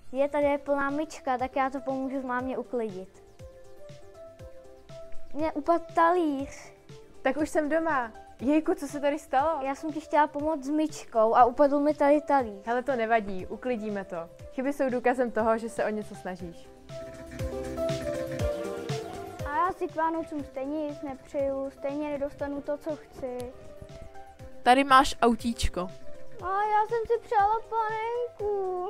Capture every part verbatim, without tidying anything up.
Je, tady je plná myčka, tak já to pomůžu mámě uklidit. Mně upadl talíř. Tak už jsem doma. Jejku, co se tady stalo? Já jsem ti chtěla pomoct s myčkou a upadl mi tady talíř. Hele, to nevadí, uklidíme to. Chyby jsou důkazem toho, že se o něco snažíš. A já si k Vánocům stejně nic nepřeju, stejně nedostanu to, co chci. Tady máš autíčko. A já jsem si přála panenku.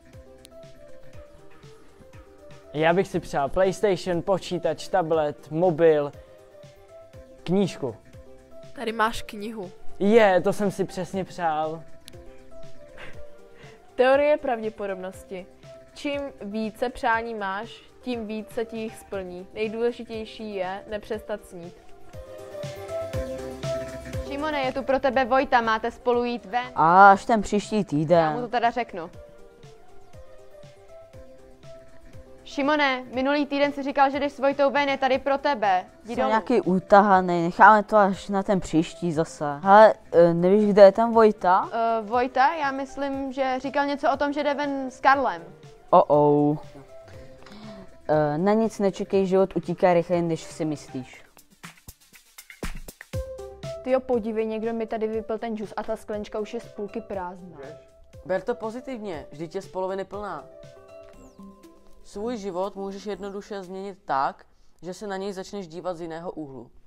Já bych si přál PlayStation, počítač, tablet, mobil, knížku. Tady máš knihu. Je, to jsem si přesně přál. Teorie pravděpodobnosti. Čím více přání máš, tím více ti jich splní. Nejdůležitější je nepřestat snít. Šimone, je tu pro tebe Vojta, máte spolu jít ven. Až ten příští Já mu týden. to teda řeknu. Šimone, minulý týden si říkal, že jdeš s Vojtou ven, je tady pro tebe. Jdi Jsem dolů. nějaký utahaný, necháme to až na ten příští zase. Ale e, nevíš, kde je tam Vojta? Uh, Vojta, já myslím, že říkal něco o tom, že jde ven s Karlem. Oh oh. E, na nic nečekej, život utíká rychleji, než si myslíš. Tyjo, podívej, někdo mi tady vypil ten džus a ta sklenčka už je z půlky prázdná. Ber to pozitivně, vždyť je z poloviny plná. Svůj život můžeš jednoduše změnit tak, že se na něj začneš dívat z jiného úhlu.